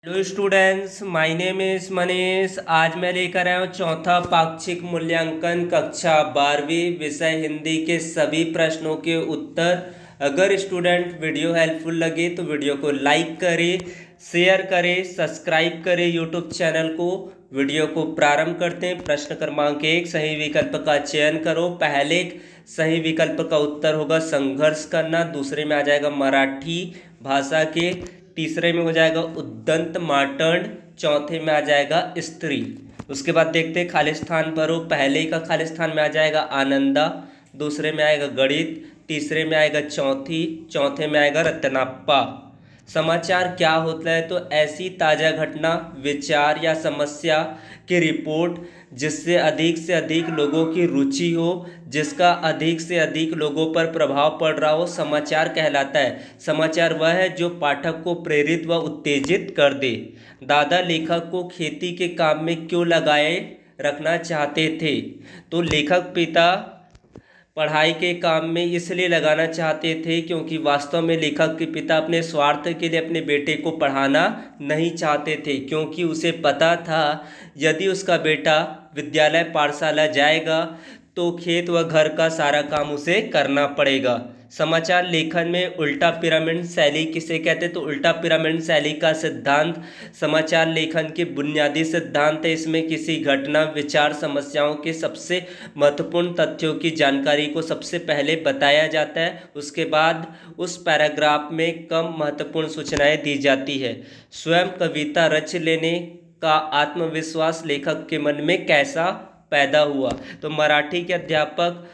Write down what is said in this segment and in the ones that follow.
Hello students, my name is Manish. आज मैं लेकर आया हूँ चौथा पाक्षिक मूल्यांकन कक्षा 12वीं विषय हिंदी के सभी प्रश्नों के उत्तर। अगर स्टूडेंट वीडियो हेल्पफुल लगे तो वीडियो को लाइक करें, शेयर करें, सब्सक्राइब करें यूट्यूब चैनल को। वीडियो को प्रारंभ करते हैं। प्रश्न क्रमांक 1, सही विकल्प का चयन करो। पहले सही विकल्प का उत्तर होगा संघर्ष करना। दूसरे में आ जाएगा मराठी भाषा के। तीसरे में हो जाएगा उद्दंत माटंड। चौथे में आ जाएगा स्त्री। उसके बाद देखते हैं खाली स्थान भरो। पहले का खाली स्थान में आ जाएगा आनंदा। दूसरे में आएगा गणित। तीसरे में आएगा चौथे में आएगा रत्नाप्पा। समाचार क्या होता है? तो ऐसी ताज़ा घटना, विचार या समस्या की रिपोर्ट जिससे अधिक लोगों की रुचि हो, जिसका अधिक से अधिक लोगों पर प्रभाव पड़ रहा हो, समाचार कहलाता है। समाचार वह है जो पाठक को प्रेरित व उत्तेजित कर दे। दादा लेखक को खेती के काम में क्यों लगाए रखना चाहते थे? तो लेखक पिता पढ़ाई के काम में इसलिए लगाना चाहते थे क्योंकि वास्तव में लेखक के पिता अपने स्वार्थ के लिए अपने बेटे को पढ़ाना नहीं चाहते थे, क्योंकि उसे पता था यदि उसका बेटा विद्यालय पाठशाला जाएगा तो खेत व घर का सारा काम उसे करना पड़ेगा। समाचार लेखन में उल्टा पिरामिड शैली किसे कहते हैं? तो उल्टा पिरामिड शैली का सिद्धांत समाचार लेखन के बुनियादी सिद्धांत है। इसमें किसी घटना, विचार, समस्याओं के सबसे महत्वपूर्ण तथ्यों की जानकारी को सबसे पहले बताया जाता है। उसके बाद उस पैराग्राफ में कम महत्वपूर्ण सूचनाएं दी जाती है। स्वयं कविता रच लेने का आत्मविश्वास लेखक के मन में कैसा पैदा हुआ? तो मराठी के अध्यापक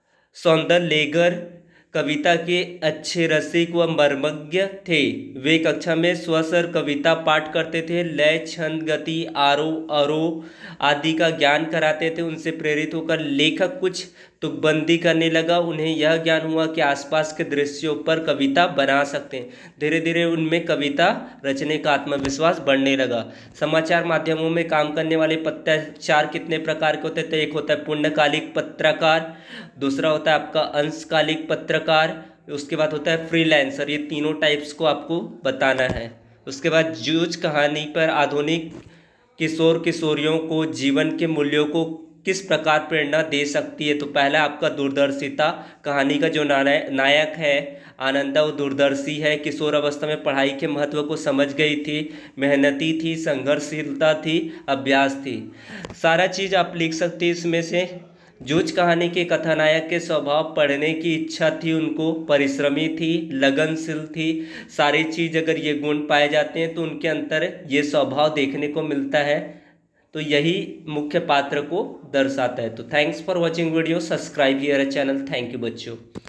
सौंदरलेगर कविता के अच्छे रसिक व मर्मज्ञ थे। वे कक्षा में स्वसर कविता पाठ करते थे, लय, छंद, गति, आरोह अवरोह आदि का ज्ञान कराते थे। उनसे प्रेरित होकर लेखक कुछ तुकबंदी करने लगा। उन्हें यह ज्ञान हुआ कि आसपास के दृश्यों पर कविता बना सकते हैं। धीरे धीरे उनमें कविता रचने का आत्मविश्वास बढ़ने लगा। समाचार माध्यमों में काम करने वाले पत्राचार कितने प्रकार के होते हैं? तो एक होता है पूर्णकालिक पत्रकार, दूसरा होता है आपका अंशकालिक पत्रकार, उसके बाद होता है फ्रीलांसर। ये तीनों टाइप्स को आपको बताना है। उसके बाद जूझ कहानी पर आधुनिक किशोर किशोरियों को जीवन के मूल्यों को किस प्रकार प्रेरणा दे सकती है? तो पहला आपका दूरदर्शिता। कहानी का जो नायक है आनंदा, वो दूरदर्शी है। किशोर अवस्था में पढ़ाई के महत्व को समझ गई थी, मेहनती थी, संघर्षशीलता थी, अभ्यास थी। सारा चीज़ आप लिख सकती है इसमें से। जूझ कहानी के कथानायक के स्वभाव, पढ़ने की इच्छा थी उनको, परिश्रमी थी, लगनशील थी। सारी चीज़ अगर ये गुण पाए जाते हैं तो उनके अंदर ये स्वभाव देखने को मिलता है। तो यही मुख्य पात्र को दर्शाता है। तो thanks for watching video. Subscribe here channel. Thank you बच्चों।